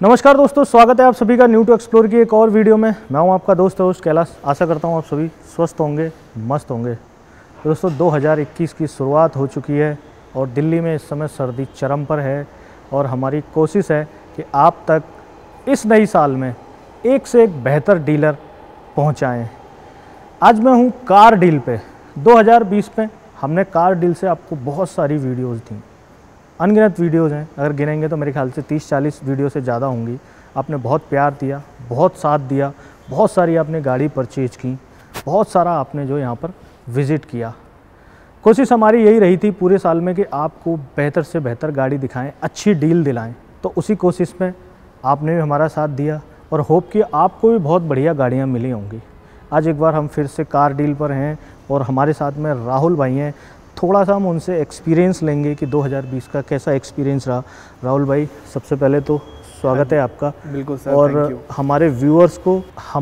नमस्कार दोस्तों, स्वागत है आप सभी का न्यू टू एक्सप्लोर की एक और वीडियो में। मैं हूं आपका दोस्त होस्ट कैलाश। आशा करता हूं आप सभी स्वस्थ होंगे, मस्त होंगे। तो दोस्तों 2021 की शुरुआत हो चुकी है और दिल्ली में इस समय सर्दी चरम पर है और हमारी कोशिश है कि आप तक इस नई साल में एक से एक बेहतर डीलर पहुँचाएँ। आज मैं हूँ कार डील पे। 2020 में हमने कार डील से आपको बहुत सारी वीडियोज़ दी, अनगिनत वीडियोज़ हैं। अगर गिनेंगे तो मेरे ख्याल से 30-40 वीडियो से ज़्यादा होंगी। आपने बहुत प्यार दिया, बहुत साथ दिया, बहुत सारी आपने गाड़ी परचेज की, बहुत सारा आपने जो यहाँ पर विज़िट किया। कोशिश हमारी यही रही थी पूरे साल में कि आपको बेहतर से बेहतर गाड़ी दिखाएं, अच्छी डील दिलाएं। तो उसी कोशिश में आपने भी हमारा साथ दिया और होप कि आपको भी बहुत बढ़िया गाड़ियाँ मिली होंगी। आज एक बार हम फिर से कार डील पर हैं और हमारे साथ में राहुल भाई हैं। थोड़ा सा हम उनसे एक्सपीरियंस लेंगे कि 2020 का कैसा एक्सपीरियंस रहा। राहुल भाई, सबसे पहले तो स्वागत है आपका। बिल्कुल सर, और हमारे व्यूअर्स को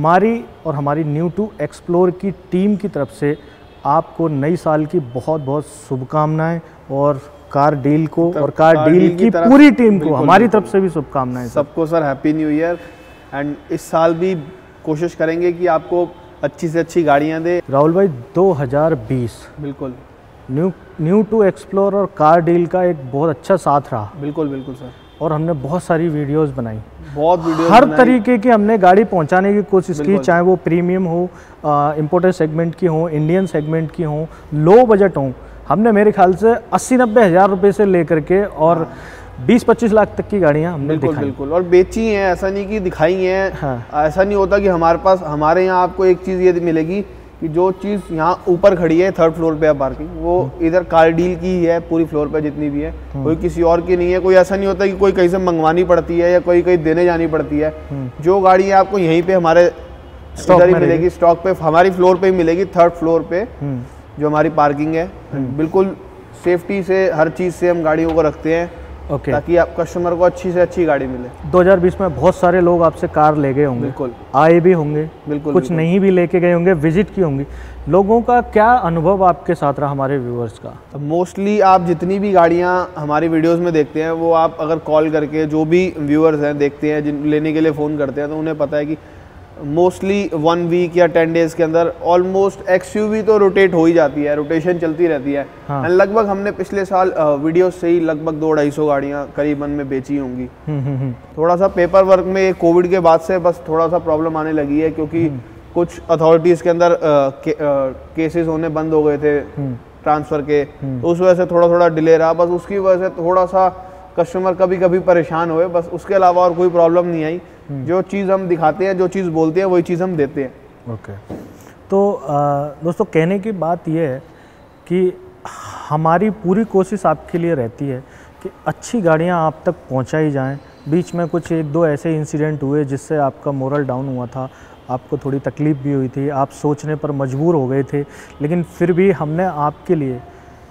हमारी न्यू टू एक्सप्लोर की टीम की तरफ से आपको नई साल की बहुत बहुत शुभकामनाएं और कार डील को और कार डील की पूरी टीम को हमारी तरफ से भी शुभकामनाएं सबको। Sir happy new year. And इस साल भी कोशिश करेंगे कि आपको अच्छी से अच्छी गाड़ियां दे। राहुल भाई, 2020 बिल्कुल न्यू टू एक्सप्लोर और कार डील का एक बहुत अच्छा साथ रहा। बिल्कुल बिल्कुल सर। और हमने बहुत सारी वीडियोस बनाई, बहुत वीडियोस हर तरीके की हमने गाड़ी पहुंचाने की कोशिश की, चाहे वो प्रीमियम हो, इंपोर्टेड सेगमेंट की हो, इंडियन सेगमेंट की हो, लो बजट हो। हमने मेरे ख्याल से 80-90 हज़ार रुपये से लेकर के और 20-25 लाख तक की गाड़ियाँ हमने दिखाई। बिल्कुल और बेची हैं, ऐसा नहीं कि दिखाई हैं। हाँ। ऐसा नहीं होता कि हमारे यहाँ आपको एक चीज़ ये मिलेगी कि जो चीज़ यहाँ ऊपर खड़ी है 3rd फ्लोर पे है पार्किंग, वो इधर कार डील की ही है पूरी फ्लोर पे जितनी भी है, कोई किसी और की नहीं है। कोई ऐसा नहीं होता कि कोई कहीं से मंगवानी पड़ती है या कोई कहीं देने जानी पड़ती है। जो गाड़ी है आपको यहीं पे हमारे स्टॉक में मिलेगी, स्टॉक पे हमारी फ्लोर पे ही मिलेगी, 3rd फ्लोर पे जो हमारी पार्किंग है। बिल्कुल सेफ्टी से, हर चीज़ से हम गाड़ियों को रखते हैं ताकि आप कस्टमर को अच्छी से अच्छी गाड़ी मिले। 2020 में बहुत सारे लोग आपसे कार ले गए होंगे, बिल्कुल आए भी होंगे, बिल्कुल कुछ नहीं भी लेके गए होंगे, विजिट की होंगी। लोगों का क्या अनुभव आपके साथ रहा, हमारे व्यूअर्स का? मोस्टली आप जितनी भी गाड़ियां हमारी वीडियोस में देखते हैं, वो आप अगर कॉल करके जो भी व्यूअर्स हैं देखते हैं, जिन लेने के लिए फ़ोन करते हैं, तो उन्हें पता है कि मोस्टली 1 वीक या 10 डेज़ के अंदर ऑलमोस्ट XUV तो रोटेट हो ही जाती है, रोटेशन चलती रहती है। हाँ। लगभग हमने पिछले साल वीडियो से ही लगभग 200-250 गाड़ियाँ करीबन में बेची होंगी। थोड़ा सा पेपर वर्क में कोविड के बाद से बस थोड़ा सा प्रॉब्लम आने लगी है, क्योंकि कुछ अथॉरिटीज़ के अंदर केसेस होने बंद हो गए थे ट्रांसफ़र के, तो उस वजह से थोड़ा डिले रहा। बस उसकी वजह से थोड़ा सा कस्टमर कभी कभी परेशान हुए, बस उसके अलावा और कोई प्रॉब्लम नहीं आई। जो चीज़ हम दिखाते हैं, जो चीज़ बोलते हैं, वही चीज़ हम देते हैं। ओके। तो दोस्तों, कहने की बात यह है कि हमारी पूरी कोशिश आपके लिए रहती है कि अच्छी गाड़ियां आप तक पहुंचाई जाएं। बीच में कुछ 1-2 ऐसे इंसिडेंट हुए जिससे आपका मोरल डाउन हुआ था, आपको थोड़ी तकलीफ़ भी हुई थी, आप सोचने पर मजबूर हो गए थे, लेकिन फिर भी हमने आपके लिए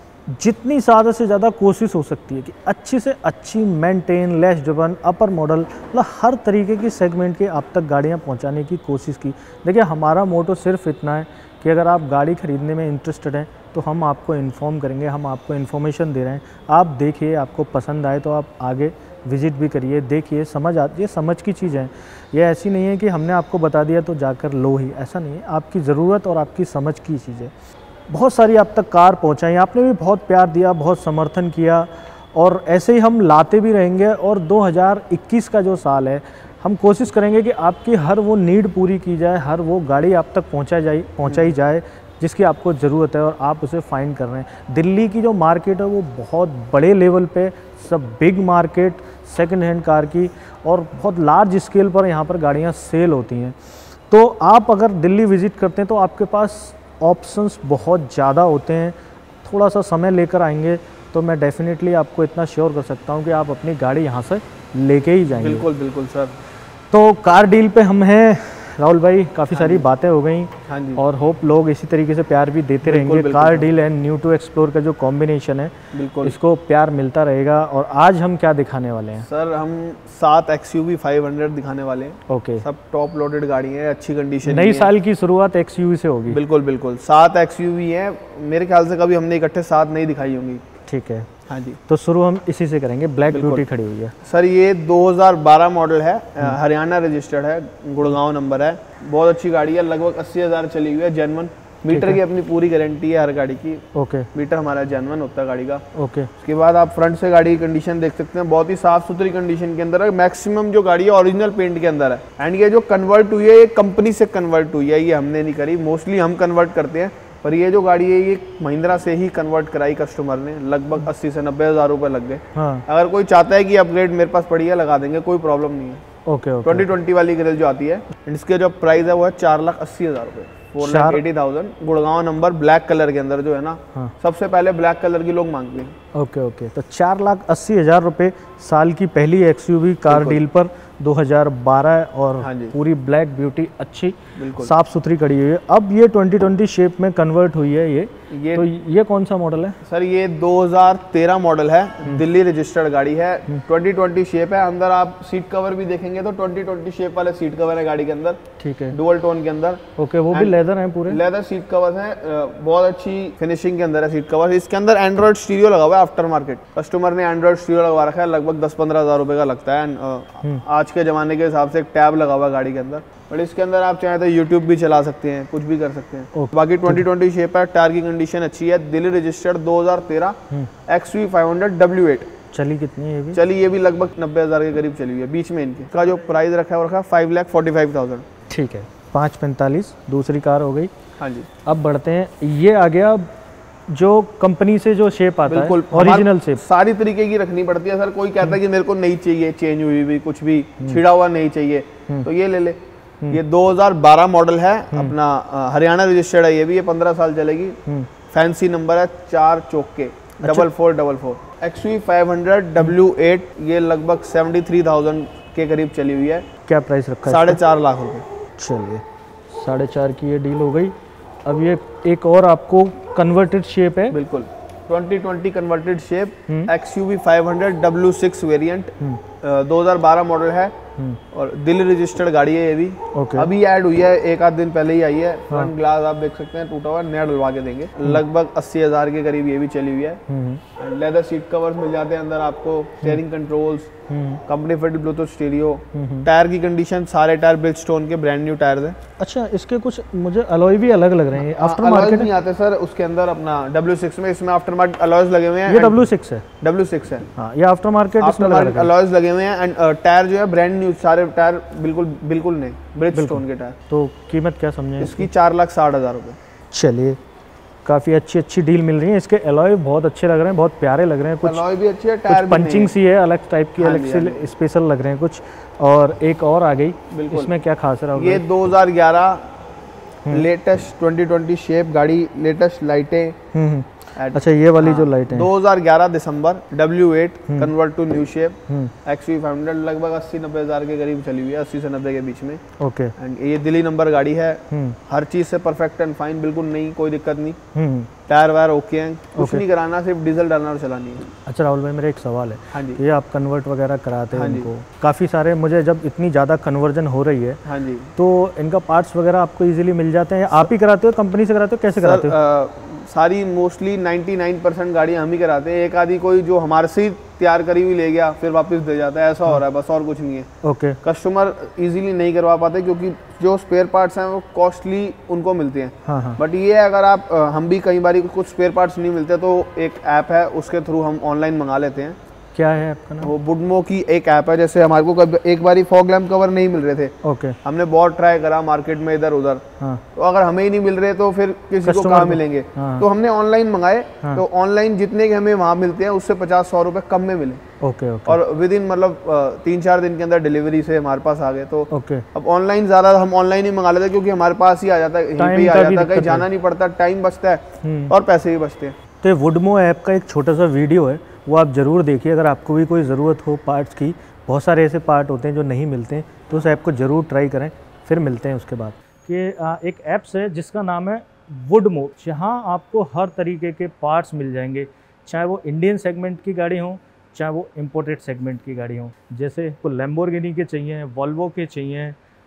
जितनी ज़्यादा से ज़्यादा कोशिश हो सकती है कि अच्छी से अच्छी maintain, less driven, upper model, मतलब हर तरीके की सेगमेंट के आप तक गाड़ियां पहुंचाने की कोशिश की। देखिए, हमारा मोटो सिर्फ इतना है कि अगर आप गाड़ी ख़रीदने में इंटरेस्टेड हैं तो हम आपको इन्फॉर्म करेंगे, हम आपको इन्फॉर्मेशन दे रहे हैं। आप देखिए, आपको पसंद आए तो आप आगे विज़िट भी करिए, देखिए, ये समझ की चीज़ है। ये ऐसी नहीं है कि हमने आपको बता दिया तो जाकर लो ही, ऐसा नहीं है। आपकी ज़रूरत और आपकी समझ की चीज़ है। बहुत सारी आप तक कार पहुंचाई, आपने भी बहुत प्यार दिया, बहुत समर्थन किया और ऐसे ही हम लाते भी रहेंगे। और 2021 का जो साल है, हम कोशिश करेंगे कि आपकी हर वो नीड पूरी की जाए, हर वो गाड़ी आप तक पहुंचाई जाए जिसकी आपको ज़रूरत है और आप उसे फाइंड कर रहे हैं। दिल्ली की जो मार्केट है वो बहुत बड़े लेवल पे, सब big market second hand car की, और बहुत लार्ज स्केल पर यहाँ पर गाड़ियाँ सेल होती हैं। तो आप अगर दिल्ली विज़िट करते हैं तो आपके पास ऑप्शंस बहुत ज़्यादा होते हैं। थोड़ा सा समय लेकर आएंगे तो मैं डेफिनेटली आपको इतना श्योर कर सकता हूँ कि आप अपनी गाड़ी यहाँ से लेके ही जाएंगे। बिल्कुल बिल्कुल सर। तो कार डील पे हम हैं राहुल भाई, काफ़ी सारी बातें हो गई। हाँ जी। और होप लोग इसी तरीके से प्यार भी देते रहेंगे। Car deal and new to explore का जो कॉम्बिनेशन है, बिल्कुल इसको प्यार मिलता रहेगा। और आज हम क्या दिखाने वाले हैं सर? हम 7 XUV 500 दिखाने वाले हैं। ओके। सब टॉप लोडेड गाड़ी है, अच्छी कंडीशन। नई साल की शुरुआत XUV से होगी। बिल्कुल बिल्कुल। 7 XUV है, मेरे ख्याल से कभी हमने इकट्ठे 7 नहीं दिखाई होंगी। ठीक है। हाँ जी, तो शुरू हम इसी से करेंगे। ब्लैक ब्यूटी खड़ी हुई है सर, ये 2012 मॉडल है, हरियाणा रजिस्टर्ड है, गुड़गांव नंबर है। बहुत अच्छी गाड़ी है, लगभग 80,000 चली हुई है, जेन्युइन। मीटर की अपनी पूरी गारंटी है हर गाड़ी की। ओके। मीटर हमारा जेन्युइन होता है गाड़ी का। ओके। उसके बाद आप फ्रंट से गाड़ी की कंडीशन देख सकते हैं, बहुत ही साफ सुथरी कंडीशन के अंदर है। मैक्सिमम जो गाड़ी है ओरिजिनल पेंट के अंदर है। एंड ये जो कन्वर्ट हुई है, ये कंपनी से कन्वर्ट हुई है, ये हमने नहीं करी। मोस्टली हम कन्वर्ट करते हैं, पर ये जो गाड़ी है ये महिंद्रा से ही कन्वर्ट कराई कस्टमर ने। लगभग 80 से 90,000 रुपये लग गए। हाँ। अगर कोई चाहता है कि अपग्रेड मेरे पास पड़ी है, लगा देंगे, कोई प्रॉब्लम नहीं है। ओके। 2020 वाली ग्रिल जो आती है, इसके जो प्राइस है वो है 4,80,000 रुपये, 4,80,000। गुड़गांव नंबर, ब्लैक कलर के अंदर जो है ना। हाँ। सबसे पहले ब्लैक कलर की लोग मांगते हैं। Okay okay. तो 4,80,000 रुपये साल की पहली एक्सयूवी कार डील पर 2012 और हाँ पूरी ब्लैक ब्यूटी अच्छी साफ सुथरी खड़ी हुई है। अब ये 2020 शेप में कन्वर्ट हुई है ये तो ये कौन सा मॉडल है सर? ये 2013 मॉडल है, दिल्ली रजिस्टर्ड गाड़ी है, 2020 शेप है। अंदर आप सीट कवर भी देखेंगे तो 2020 शेप वाले सीट कवर है गाड़ी के अंदर। ठीक है। डुअल टोन के अंदर। ओके। वो भी लेदर है, पूरे लेदर सीट कवर है, बहुत अच्छी फिनिशिंग के अंदर है सीट कवर। इसके अंदर एंड्रॉइड स्टीरियो लगा हुआ है, आफ्टर मार्केट। कस्टमर ने एंड्रॉइड स्टीरियो लगवा रखा है, लगभग 10-15 हज़ार रुपये का लगता है। आज के ज़माने के हिसाब से एक टैब लगा हुआ है गाड़ी के अंदर। बट इसके अंदर आप चाहें तो यूट्यूब भी चला सकते हैं, कुछ भी कर सकते हैं। बाकी 2020 शेप है, टायर की कंडीशन अच्छी है, दिल्ली रजिस्टर्ड 2013 XV 500 W8। चली कितनी है? चली ये भी लगभग 90,000 के करीब चली हुई है। बीच में इनके का जो प्राइस रखा है वो रखा 5,45,000। ठीक है। 5,45 दूसरी कार हो गई। हाँ जी। अब बढ़ते हैं, ये आ गया जो कंपनी से जो शेप आता है, ओरिजिनल शेप। सारी तरीके की रखनी पड़ती है सर। कोई कहता है कि मेरे को नहीं चाहिए चेंज हुई भी, कुछ भी छिड़ा हुआ नहीं चाहिए, तो ये ले ले। ये 2012 मॉडल है, अपना हरियाणा रजिस्टर्ड है, ये भी, ये 15 साल चलेगी। फैंसी नंबर है, 4 चौके, 4444। XV 500 W8, ये लगभग 73,000 के करीब चली हुई है। क्या प्राइस रखा है? 4.5 लाख रुपए। चलिए, 4.5 की ये डील हो गई। अब ये एक और आपको कन्वर्टेड शेप है। बिल्कुल, 2020 converted shape, XUV 500 W6 variant, 2012 model है और दिल्ली रजिस्टर्ड गाड़ी है ये भी। अभी ऐड हुई है, एक आध दिन पहले ही आई है। फ्रंट ग्लास आप देख सकते हैं टूटा हुआ, नया डलवा के देंगे। लगभग 80,000 के करीब ये भी चली हुई है। लेदर सीट कवर्स मिल जाते हैं अंदर आपको, steering controls, company fitted Bluetooth stereo. Tyre की कंडीशन, सारे टायर ब्रिजस्टोन के ब्रांड न्यू टायर हैं। अच्छा, इसके कुछ मुझे अलॉय भी अलग लग रहे हैं। आफ्टर मार्केट नहीं आते सर उसके अंदर अपना W6 में, इसमें आफ्टर मार्केट अलॉयज लगे हुए हैं। ये W6 है? W6 है। हाँ, ये आफ्टर मार्केट अलॉयज लगे हुए हैं। एंड टायर जो है ब्रांड न्यू, सारे टायर बिल्कुल नहीं, ब्रिजस्टोन के टायर। तो कीमत क्या समझे इसकी? 4,60,000 रुपये। चलिए, काफ़ी अच्छी डील मिल रही है। इसके अलॉय बहुत अच्छे लग रहे हैं, बहुत प्यारे लग रहे हैं। कुछ अलॉय भी अच्छी है, टायर भी पंचिंग सी है, अलग टाइप की, अलग से स्पेशल लग रहे हैं कुछ। और एक और आ गई, इसमें क्या खास रहा? ये 2011 लेटेस्ट 2020 शेप गाड़ी, लेटेस्ट लाइटें। अच्छा, ये वाली जो लाइट है 2011 दिसंबर, W8 convert to new shape, XV 500, लगभग 80-90 हज़ार के करीब चली हुई है, 80 से 90 के बीच में। ओके। एंड ये दिल्ली नंबर गाड़ी है, हर चीज से परफेक्ट एंड फाइन, बिल्कुल नहीं, कोई दिक्कत नहीं। टायर वायर ओके हैं, कुछ नहीं कराना, सिर्फ डीजल डालना और चलानी है। अच्छा राहुल भाई, मेरा एक सवाल है। हाँ जी। ये आप कन्वर्ट वगैरह कराते हैं इनको, काफ़ी सारे, मुझे जब इतनी ज़्यादा कन्वर्जन हो रही है, हाँ जी, तो इनका पार्ट्स वगैरह आपको इजीली मिल जाते हैं? आप ही कराते हो, कंपनी से कराते हो, कैसे कराते हो? सारी मोस्टली 99% गाड़ियाँ हम ही कराते हैं। एक आधी कोई जो हमारे से तैयार करी हुई ले गया फिर वापस दे जाता है, ऐसा हो रहा है बस, और कुछ नहीं है। ओके। कस्टमर इजीली नहीं करवा पाते क्योंकि जो स्पेयर पार्ट्स हैं वो कॉस्टली उनको मिलते हैं। हाँ। बट ये अगर आप हम भी कई बार कुछ स्पेयर पार्ट्स नहीं मिलते तो एक ऐप है, उसके थ्रू हम ऑनलाइन मंगा लेते हैं। क्या है आपका नाम? वो बुडमो की एक ऐप है। जैसे हमारे को एक बारी फॉग लैम्प कवर नहीं मिल रहे थे, ओके, हमने बहुत ट्राई करा मार्केट में इधर उधर, तो अगर हमें ही नहीं मिल रहे तो फिर किसी को कहाँ मिलेंगे। तो हमने ऑनलाइन मंगाए, तो ऑनलाइन जितने के हमें वहाँ मिलते हैं उससे 50-100 रुपए कम में मिले। ओके। और विद इन मतलब 3-4 दिन के अंदर डिलीवरी से हमारे पास आ गए। तो ओके। अब ऑनलाइन ज़्यादा हम ऑनलाइन ही मंगा लेते हैं क्योंकि हमारे पास ही आ जाता है, यहीं पे ही आ जाता है, कहीं जाना नहीं पड़ता, टाइम बचता है और पैसे भी बचते हैं। तो वुडमो ऐप का एक छोटा सा वीडियो है, वो आप ज़रूर देखिए। अगर आपको भी कोई ज़रूरत हो पार्ट्स की, बहुत सारे ऐसे पार्ट होते हैं जो नहीं मिलते हैं, तो उस ऐप को ज़रूर ट्राई करें। फिर मिलते हैं उसके बाद कि एक ऐप्स है जिसका नाम है वुडमो, जहाँ आपको हर तरीके के पार्ट्स मिल जाएंगे, चाहे वो इंडियन सेगमेंट की गाड़ी हो, चाहे वो इम्पोर्टेड सेगमेंट की गाड़ी हो। जैसे आपको लैम्बोर्गिनी के चाहिए, वॉल्वो के चाहिए,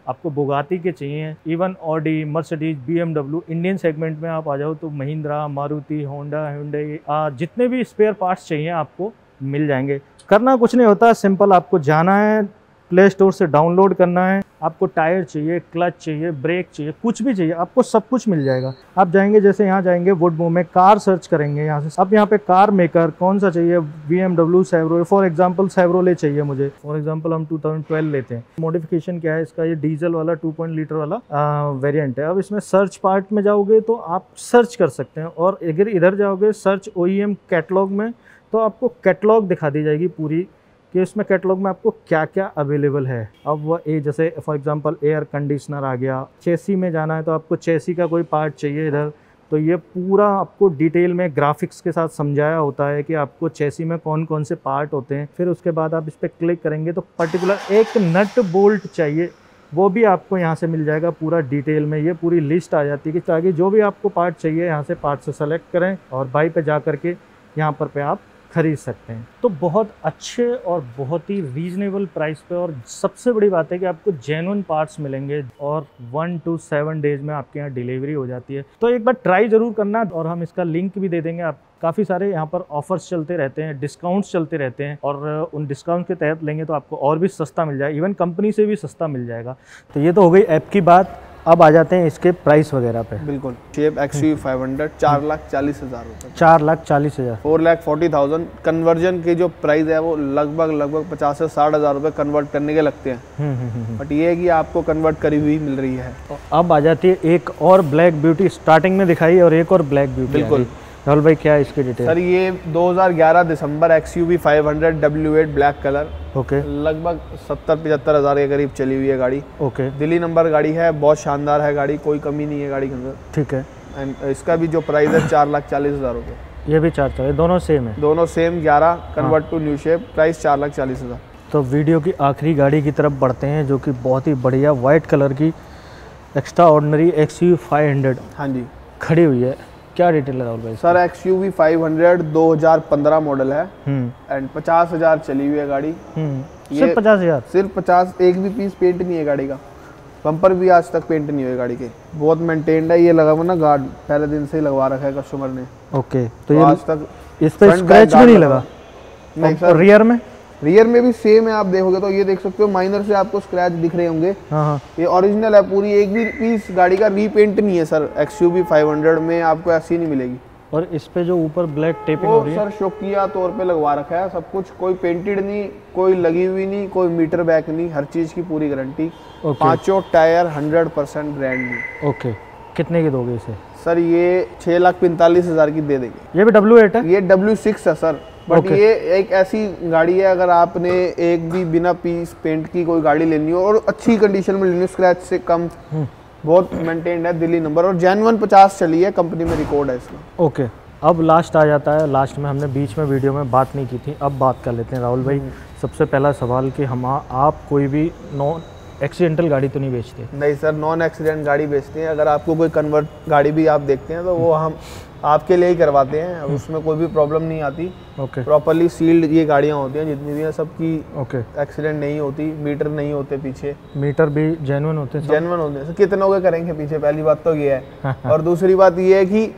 आपको बुगाटी के चाहिए, even Audi, Mercedes, BMW, Indian segment में आप आ जाओ तो महिंद्रा, मारुति, होंडा, हुंडई, जितने भी स्पेयर पार्ट्स चाहिए आपको मिल जाएंगे। करना कुछ नहीं होता, सिंपल आपको जाना है, प्ले स्टोर से डाउनलोड करना है, आपको टायर चाहिए, क्लच चाहिए, ब्रेक चाहिए, कुछ भी चाहिए, आपको सब कुछ मिल जाएगा। आप जाएंगे, जैसे यहाँ जाएंगे वुड मूव में, कार सर्च करेंगे यहाँ से, अब यहाँ पे कार मेकर कौन सा चाहिए, BMW, सेवरो, फॉर एग्जांपल सेवरोले चाहिए मुझे, फॉर एग्जांपल हम 2012 लेते हैं। मॉडिफिकेशन क्या है इसका, ये डीजल वाला 2 लीटर वाला वेरिएंट है। अब इसमें सर्च पार्ट में जाओगे तो आप सर्च कर सकते हैं, और अगर इधर जाओगे सर्च OEM कैटलॉग में तो आपको कैटलॉग दिखा दी जाएगी पूरी, कि इसमें कैटलॉग में आपको क्या क्या अवेलेबल है। अब वह जैसे फॉर एग्जांपल एयर कंडीशनर आ गया, चेसी में जाना है तो आपको चेसी का कोई पार्ट चाहिए इधर, तो ये पूरा आपको डिटेल में ग्राफिक्स के साथ समझाया होता है कि आपको चेसी में कौन कौन से पार्ट होते हैं। फिर उसके बाद आप इस पर क्लिक करेंगे तो पर्टिकुलर एक नट बोल्ट चाहिए, वो भी आपको यहाँ से मिल जाएगा पूरा डिटेल में। ये पूरी लिस्ट आ जाती है कि ताकि जो भी आपको पार्ट चाहिए यहाँ से पार्ट से सेलेक्ट करें और बाई पे जा करके यहाँ पर आप खरीद सकते हैं। तो बहुत अच्छे और बहुत ही रीजनेबल प्राइस पे, और सबसे बड़ी बात है कि आपको जेन्युइन पार्ट्स मिलेंगे और 1 to 7 डेज में आपके यहाँ डिलीवरी हो जाती है। तो एक बार ट्राई ज़रूर करना, और हम इसका लिंक भी दे देंगे। आप काफ़ी सारे यहाँ पर ऑफर्स चलते रहते हैं, डिस्काउंट्स चलते रहते हैं, और उन डिस्काउंट के तहत लेंगे तो आपको और भी सस्ता मिल जाएगा, इवन कंपनी से भी सस्ता मिल जाएगा। तो ये तो हो गई ऐप की बात। अब आ जाते हैं इसके प्राइस वगैरह पे। बिल्कुल, शेप XUV 500 4,40,000 रुपये, 4,40,000, 4,40,000। कन्वर्जन की जो प्राइस है वो लगभग 50 से 60,000 रुपये कन्वर्ट करने के लगते हैं, बट ये है कि आपको कन्वर्ट करी हुई मिल रही है। अब आ जाती है एक और ब्लैक ब्यूटी, स्टार्टिंग में दिखाई और एक और ब्लैक ब्यूटी। बिल्कुल राहुल भाई, क्या है इसकी डिटेल? सर ये 2011 दिसंबर XUV 500 W8 black colour, okay, लगभग 70-75 हज़ार के करीब चली हुई है गाड़ी। ओके, दिल्ली नंबर गाड़ी है, बहुत शानदार है गाड़ी, कोई कमी नहीं है गाड़ी के अंदर। ठीक है। एंड इसका भी जो प्राइस है 4,40,000 रुपये। ये भी 4,40,000, दोनों सेम है? दोनों same, 11 convert to new shape, price 4,40,000। तो वीडियो की आखिरी गाड़ी की तरफ बढ़ते हैं, जो कि बहुत ही बढ़िया वाइट कलर की एक्स्ट्रा ऑर्डिनरी XUV 500 हाँ जी खड़ी हुई है। क्या डिटेल है राहुल भाई? सर XUV 500 2015 मॉडल है एंड 50,000 चली हुई है गाड़ी। सिर्फ 50,000? सिर्फ 50, एक भी पीस पेंट नहीं है गाड़ी का, बम्पर भी आज तक पेंट नहीं हुई गाड़ी के, बहुत मेंटेन्ड है। ये लगा हुआ ना गार्ड, पहले दिन से ही लगवा रखा है कस्टमर ने। ओके, तो ये आज तक इस पे स्क्रैच भी नहीं लगा? नहीं सर। रियर में? रियर में भी सेम है, आप देखोगे तो ये देख सकते हो माइनर से आपको स्क्रैच दिख रहे होंगे। हाँ, ये ओरिजिनल है पूरी, एक भी पीस गाड़ी का रीपेंट नहीं है सर। XUV 500 में आपको ऐसी नहीं मिलेगी। और इस पे जो ऊपर ब्लैक टेपिंग हो रही है, सर शौकिया तौर पे लगवा रखा है सब कुछ, कोई पेंटेड नहीं, कोई लगी हुई नहीं, कोई मीटर बैक नहीं, हर चीज की पूरी गारंटी। पांचों टायर 100% ब्रांड न्यू। ओके, कितने की दोगे इसे? सर ये 6,45,000 की दे देंगे। ये भी W8 है? ये W6 है सर, बट ये एक ऐसी गाड़ी है, अगर आपने एक भी बिना पीस पेंट की कोई गाड़ी लेनी हो और अच्छी कंडीशन में लेनी हो, स्क्रैच से कम, बहुत मेंटेन्ड है, दिल्ली नंबर, और जेन्युइन 50 चली है, कंपनी में रिकॉर्ड है इसका। ओके, अब लास्ट आ जाता है। लास्ट में हमने बीच में वीडियो में बात नहीं की थी, अब बात कर लेते हैं राहुल भाई। सबसे पहला सवाल कि आप कोई भी नॉन एक्सीडेंटल गाड़ी तो नहीं बेचते? नहीं सर, नॉन एक्सीडेंट गाड़ी बेचते हैं। अगर आपको कोई कन्वर्ट गाड़ी भी आप देखते हैं तो वो हम आपके लिए ही करवाते हैं, उसमें कोई भी प्रॉब्लम नहीं आती। ओके, प्रॉपर्ली सील्ड ये गाड़ियाँ होती हैं जितनी भी हैं, सबकी ओके, एक्सीडेंट नहीं होती, मीटर नहीं होते पीछे। मीटर भी जेन्युइन होते हैं? जेन्युइन होते हैं। कितनों के करेंगे पीछे, पहली बात तो ये है। और दूसरी बात ये है कि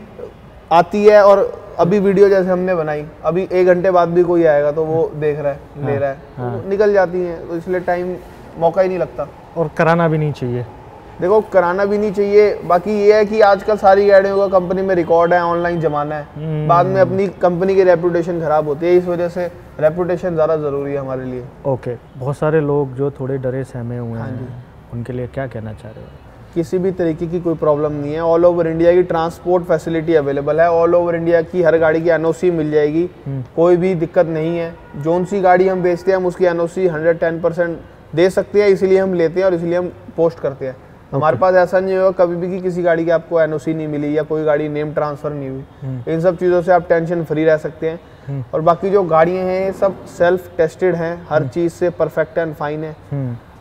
आती है, और अभी वीडियो जैसे हमने बनाई, अभी 1 घंटे बाद भी कोई आएगा तो वो देख रहा है, ले रहा है, तो निकल जाती हैं, तो इसलिए टाइम मौका ही नहीं लगता। और कराना भी नहीं चाहिए? देखो, कराना भी नहीं चाहिए। बाकी ये है कि आजकल सारी गाड़ियों का कंपनी में रिकॉर्ड है, ऑनलाइन जमाना है, बाद में अपनी कंपनी की रेपुटेशन खराब होती है, इस वजह से रेपुटेशन ज़्यादा ज़रूरी है हमारे लिए। ओके, बहुत सारे लोग जो थोड़े डरे सहमे हुए हैं, उनके लिए क्या कहना चाह रहे हो? किसी भी तरीके की कोई प्रॉब्लम नहीं है, ऑल ओवर इंडिया की ट्रांसपोर्ट फैसिलिटी अवेलेबल है, ऑल ओवर इंडिया की हर गाड़ी की NOC मिल जाएगी, कोई भी दिक्कत नहीं है। जोन सी गाड़ी हम बेचते हैं हम उसकी NOC 110% दे सकते हैं, इसलिए हम लेते हैं और इसलिए हम पोस्ट करते हैं। हमारे पास ऐसा नहीं होगा कभी भी कि किसी गाड़ी की आपको NOC नहीं मिली या कोई गाड़ी नेम ट्रांसफर नहीं हुई। इन सब चीज़ों से आप टेंशन फ्री रह सकते हैं। और बाकी जो गाड़ियाँ हैं सब सेल्फ टेस्टेड हैं, हर चीज़ से परफेक्ट एंड फाइन है।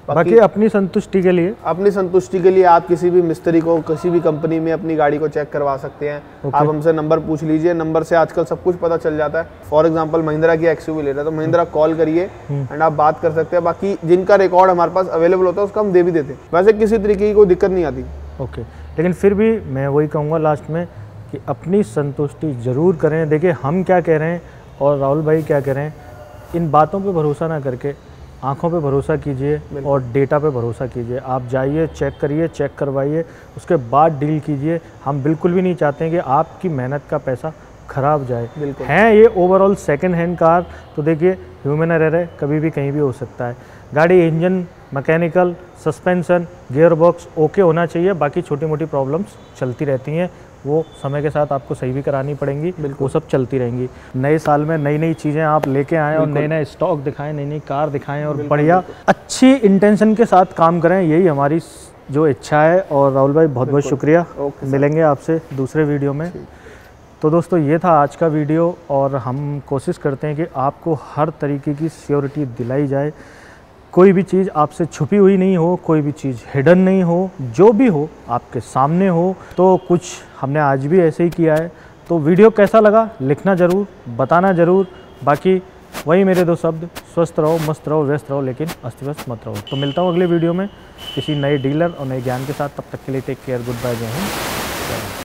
बाकी अपनी संतुष्टि के लिए आप किसी भी मिस्त्री को किसी भी कंपनी में अपनी गाड़ी को चेक करवा सकते हैं। आप हमसे नंबर पूछ लीजिए, नंबर से आजकल सब कुछ पता चल जाता है। फॉर एग्जांपल महिंद्रा की XUV ले रहा है तो महिंद्रा कॉल करिए एंड आप बात कर सकते हैं। बाकी जिनका रिकॉर्ड हमारे पास अवेलेबल होता है उसका हम दे भी देते हैं, वैसे किसी तरीके की कोई दिक्कत नहीं आती। ओके, लेकिन फिर भी मैं वही कहूँगा लास्ट में कि अपनी संतुष्टि ज़रूर करें। देखिए हम क्या कह रहे हैं और राहुल भाई क्या कह रहे हैं, इन बातों पे भरोसा ना करके आँखों पे भरोसा कीजिए और डेटा पे भरोसा कीजिए। आप जाइए, चेक करिए, चेक करवाइए, उसके बाद डील कीजिए। हम बिल्कुल भी नहीं चाहते हैं कि आपकी मेहनत का पैसा खराब जाए। हैं ये ओवरऑल सेकंड हैंड कार, तो देखिए ह्यूमन एरर है, कभी भी कहीं भी हो सकता है। गाड़ी engine, mechanical, suspension, gear box okay होना चाहिए। बाकी छोटी मोटी प्रॉब्लम्स चलती रहती हैं, वो समय के साथ आपको सही भी करानी पड़ेंगी, वो सब चलती रहेंगी। नए साल में नई नई चीज़ें आप लेके आएँ और नए नए स्टॉक दिखाएं, नई नई कार दिखाएं और बढ़िया अच्छी इंटेंशन के साथ काम करें, यही हमारी जो इच्छा है। और राहुल भाई बहुत बहुत शुक्रिया, मिलेंगे आपसे दूसरे वीडियो में। तो दोस्तों ये था आज का वीडियो और हम कोशिश करते हैं कि आपको हर तरीके की सिक्योरिटी दिलाई जाए। कोई भी चीज़ आपसे छुपी हुई नहीं हो, कोई भी चीज़ हिडन नहीं हो, जो भी हो आपके सामने हो। तो कुछ हमने आज भी ऐसे ही किया है। तो वीडियो कैसा लगा लिखना ज़रूर, बताना ज़रूर। बाकी वही मेरे दो शब्द, स्वस्थ रहो, मस्त रहो, व्यस्त रहो, लेकिन अस्त व्यस्त मत रहो। तो मिलता हूँ अगले वीडियो में किसी नए डीलर और नए ज्ञान के साथ। तब तक के लिए टेक केयर, गुड बाय, जय हिंद।